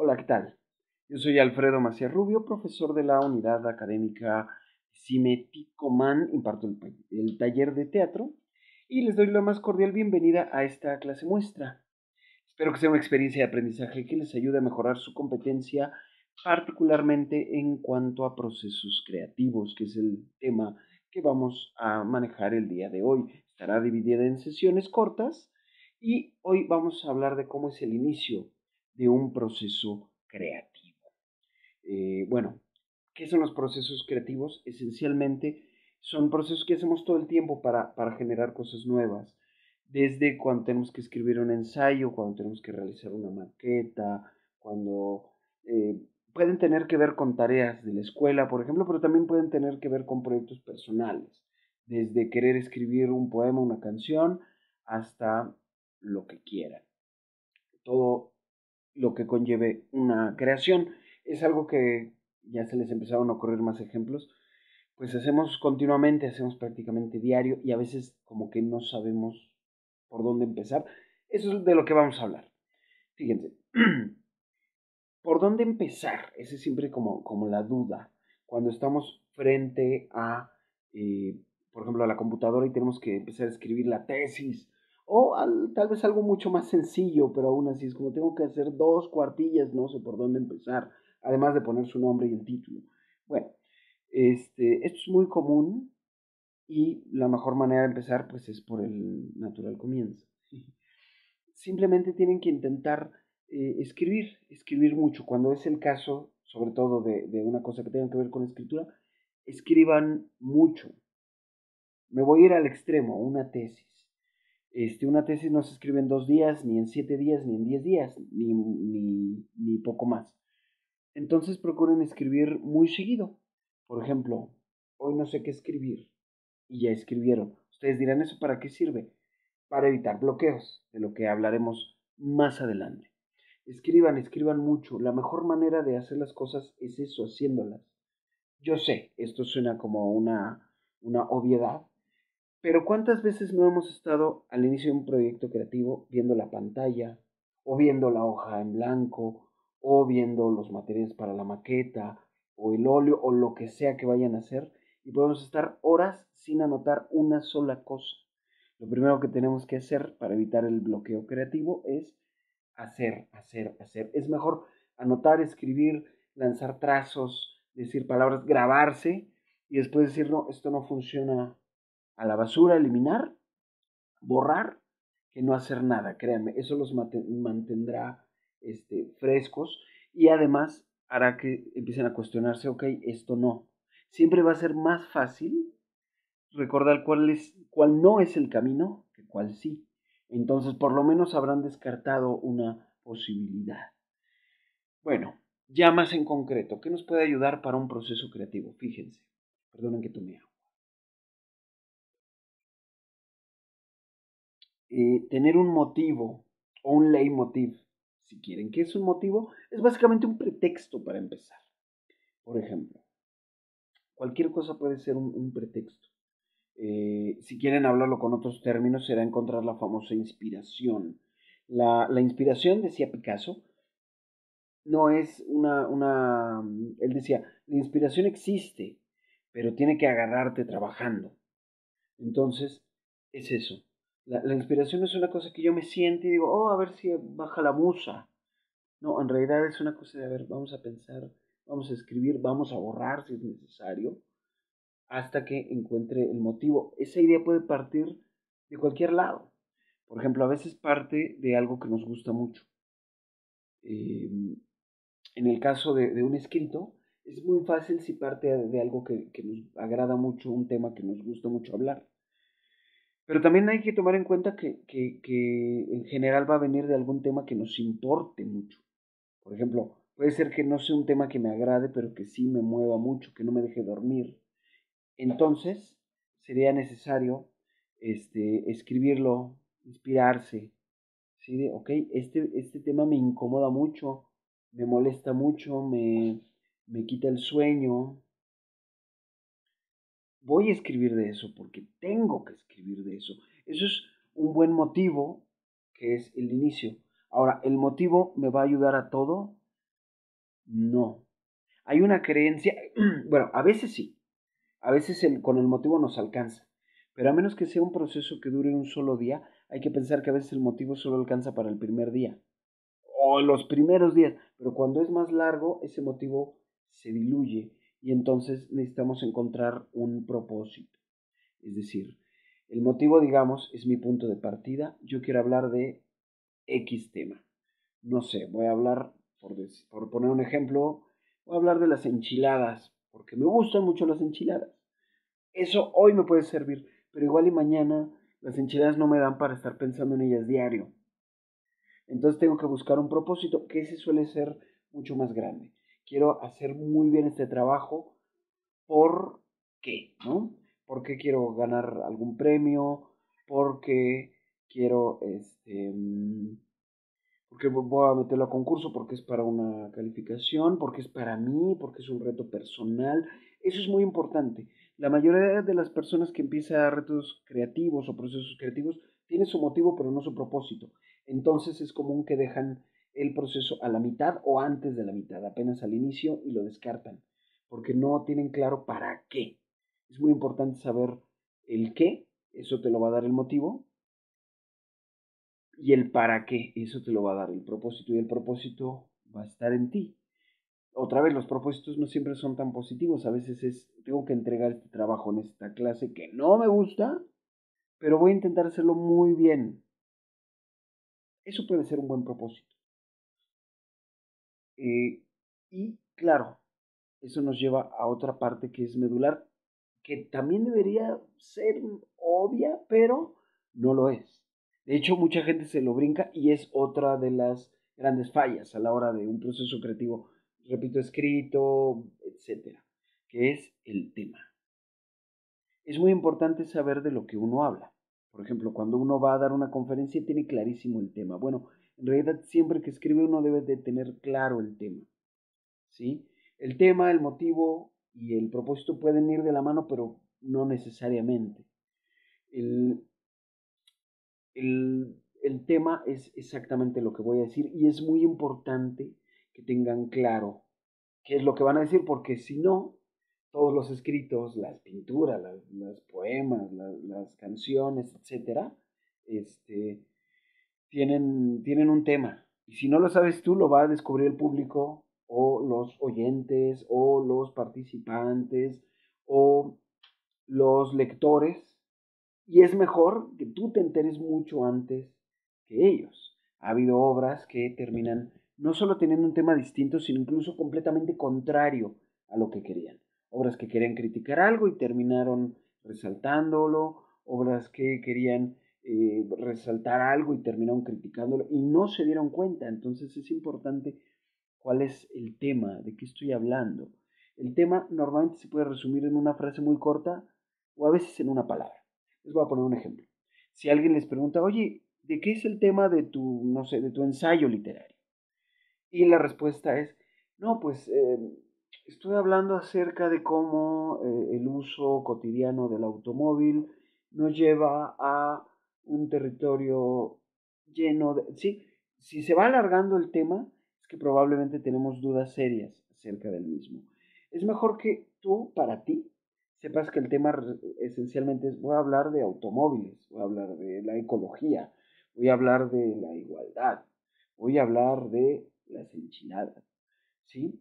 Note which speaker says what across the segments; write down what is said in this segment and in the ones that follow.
Speaker 1: Hola, ¿qué tal? Yo soy Alfredo Macías Rubio, profesor de la unidad académica Ticomán, imparto el taller de teatro y les doy la más cordial bienvenida a esta clase muestra. Espero que sea una experiencia de aprendizaje que les ayude a mejorar su competencia, particularmente en cuanto a procesos creativos, que es el tema que vamos a manejar el día de hoy. Estará dividida en sesiones cortas y hoy vamos a hablar de cómo es el inicio de un proceso creativo. Bueno, ¿qué son los procesos creativos? Esencialmente son procesos que hacemos todo el tiempo para generar cosas nuevas. Desde cuando tenemos que escribir un ensayo, cuando tenemos que realizar una maqueta, cuando pueden tener que ver con tareas de la escuela, por ejemplo, pero también pueden tener que ver con proyectos personales. Desde querer escribir un poema, una canción, hasta lo que quieran. Todo lo que conlleve una creación. Es algo que ya se les empezaron a ocurrir más ejemplos, pues hacemos continuamente, hacemos prácticamente diario y a veces como que no sabemos por dónde empezar. Eso es de lo que vamos a hablar. Fíjense, ¿por dónde empezar? Esa es siempre como la duda. Cuando estamos frente a, eh, por ejemplo, a la computadora y tenemos que empezar a escribir la tesis, o tal vez algo mucho más sencillo, pero aún así es como tengo que hacer dos cuartillas, no sé por dónde empezar, además de poner su nombre y el título. Bueno, esto es muy común y la mejor manera de empezar pues es por el natural comienzo. Simplemente tienen que intentar escribir mucho. Cuando es el caso, sobre todo de una cosa que tenga que ver con escritura, escriban mucho. Me voy a ir al extremo, una tesis. Una tesis no se escribe en 2 días, ni en 7 días, ni en 10 días, ni poco más. Entonces procuren escribir muy seguido. Por ejemplo, hoy no sé qué escribir y ya escribieron. Ustedes dirán, ¿eso para qué sirve? Para evitar bloqueos, de lo que hablaremos más adelante. Escriban mucho. La mejor manera de hacer las cosas es eso, haciéndolas. Yo sé, esto suena como una obviedad, pero ¿cuántas veces no hemos estado al inicio de un proyecto creativo viendo la pantalla, o viendo la hoja en blanco, o viendo los materiales para la maqueta, o el óleo, o lo que sea que vayan a hacer, y podemos estar horas sin anotar una sola cosa? Lo primero que tenemos que hacer para evitar el bloqueo creativo es hacer. Es mejor anotar, escribir, lanzar trazos, decir palabras, grabarse y después decir, no, esto no funciona, a la basura, eliminar, borrar, que no hacer nada, créanme, eso los mantendrá frescos y además hará que empiecen a cuestionarse, ok, esto no. Siempre va a ser más fácil recordar cuál no es el camino que cuál sí. Entonces, por lo menos habrán descartado una posibilidad. Bueno, ya más en concreto, ¿qué nos puede ayudar para un proceso creativo? Fíjense, perdonen que tome agua. Tener un motivo o un leitmotiv, si quieren. ¿Qué es un motivo? Es básicamente un pretexto para empezar. Por ejemplo, cualquier cosa puede ser un pretexto. Si quieren hablarlo con otros términos, será encontrar la famosa inspiración. La inspiración, decía Picasso, no es él decía, la inspiración existe, pero tiene que agarrarte trabajando. Entonces, es eso. La inspiración es una cosa que yo me siento y digo, oh, a ver si baja la musa. No, en realidad es una cosa de, a ver, vamos a pensar, vamos a escribir, vamos a borrar si es necesario, hasta que encuentre el motivo. Esa idea puede partir de cualquier lado. Por ejemplo, a veces parte de algo que nos gusta mucho. Eh, en el caso de un escrito, es muy fácil si parte de algo que nos agrada mucho, un tema que nos gusta mucho hablar. Pero también hay que tomar en cuenta que en general va a venir de algún tema que nos importe mucho. Por ejemplo, puede ser que no sea un tema que me agrade, pero que sí me mueva mucho, que no me deje dormir. Entonces, sería necesario escribirlo, inspirarse, ¿sí? De, ok, este tema me incomoda mucho, me molesta mucho, me quita el sueño. Voy a escribir de eso porque tengo que escribir de eso. Eso es un buen motivo, que es el inicio. Ahora, el motivo me va a ayudar a todo, No. Hay una creencia, bueno, a veces sí, a veces con el motivo nos alcanza, pero a menos que sea un proceso que dure un solo día, hay que pensar que a veces el motivo solo alcanza para el primer día o los primeros días, pero cuando es más largo, ese motivo se diluye y entonces necesitamos encontrar un propósito. Es decir, el motivo, digamos, es mi punto de partida. Yo quiero hablar de X tema. No sé, voy a hablar, por poner un ejemplo, voy a hablar de las enchiladas, porque me gustan mucho las enchiladas. Eso hoy me puede servir, pero igual y mañana las enchiladas no me dan para estar pensando en ellas diario. Entonces tengo que buscar un propósito, que ese suele ser mucho más grande. Quiero hacer muy bien este trabajo. ¿Por qué? ¿No? ¿Por qué quiero ganar algún premio? ¿Por qué quiero, porque voy a meterlo a concurso? Porque es para una calificación, porque es para mí, porque es un reto personal. Eso es muy importante. La mayoría de las personas que empiezan retos creativos o procesos creativos tienen su motivo, pero no su propósito. Entonces es común que dejan el proceso a la mitad o antes de la mitad, apenas al inicio, y lo descartan, porque no tienen claro para qué. Es muy importante saber el qué, eso te lo va a dar el motivo, y el para qué, eso te lo va a dar el propósito, y el propósito va a estar en ti. Otra vez, los propósitos no siempre son tan positivos, a veces es, tengo que entregar este trabajo en esta clase que no me gusta, pero voy a intentar hacerlo muy bien. Eso puede ser un buen propósito. Y claro, eso nos lleva a otra parte que es medular, que también debería ser obvia, pero no lo es. De hecho, mucha gente se lo brinca y es otra de las grandes fallas a la hora de un proceso creativo, repito, escrito, etcétera, que es el tema. Es muy importante saber de lo que uno habla. Por ejemplo, cuando uno va a dar una conferencia tiene clarísimo el tema. Bueno, en realidad siempre que escribe uno debe de tener claro el tema. ¿Sí? El tema, el motivo y el propósito pueden ir de la mano, pero no necesariamente. El, el tema es exactamente lo que voy a decir y es muy importante que tengan claro qué es lo que van a decir, porque si no, todos los escritos, las pinturas, las poemas, las canciones, etcétera, este, tienen un tema. Y si no lo sabes tú, lo va a descubrir el público o los oyentes o los participantes o los lectores. Y es mejor que tú te enteres mucho antes que ellos. Ha habido obras que terminan no solo teniendo un tema distinto, sino incluso completamente contrario a lo que querían. Obras que querían criticar algo y terminaron resaltándolo, obras que querían resaltar algo y terminaron criticándolo y no se dieron cuenta. Entonces es importante cuál es el tema, de qué estoy hablando. El tema normalmente se puede resumir en una frase muy corta o a veces en una palabra. Les voy a poner un ejemplo. Si alguien les pregunta, oye, ¿de qué es el tema de tu, no sé, de tu ensayo literario? Y la respuesta es, no, pues estoy hablando acerca de cómo el uso cotidiano del automóvil nos lleva a un territorio lleno de... Sí, si se va alargando el tema, es que probablemente tenemos dudas serias acerca del mismo. Es mejor que tú, para ti, sepas que el tema esencialmente es, voy a hablar de automóviles, voy a hablar de la ecología, voy a hablar de la igualdad, voy a hablar de las enchiladas, ¿sí?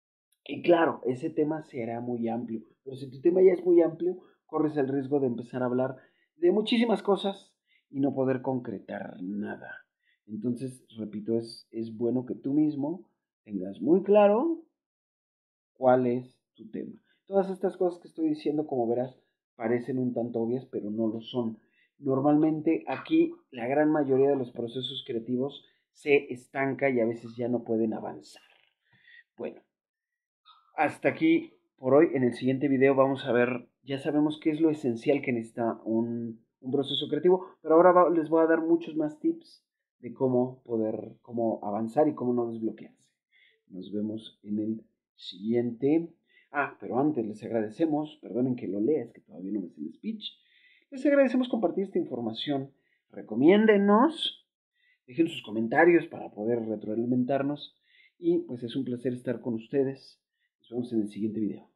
Speaker 1: Y claro, ese tema será muy amplio, pero si tu tema ya es muy amplio, corres el riesgo de empezar a hablar de muchísimas cosas y no poder concretar nada. Entonces, repito, es bueno que tú mismo tengas muy claro cuál es tu tema. Todas estas cosas que estoy diciendo, como verás, parecen un tanto obvias, pero no lo son. Normalmente aquí la gran mayoría de los procesos creativos se estanca y a veces ya no pueden avanzar. Bueno, hasta aquí por hoy. En el siguiente video vamos a ver, ya sabemos qué es lo esencial que necesita un proceso creativo, pero ahora les voy a dar muchos más tips de cómo poder, cómo avanzar y cómo no desbloquearse. Nos vemos en el siguiente. Ah, pero antes les agradecemos, perdonen que lo lea, es que todavía no me sé el speech. Les agradecemos compartir esta información. Recomiéndenos, dejen sus comentarios para poder retroalimentarnos Y pues es un placer estar con ustedes. Nos vemos en el siguiente video.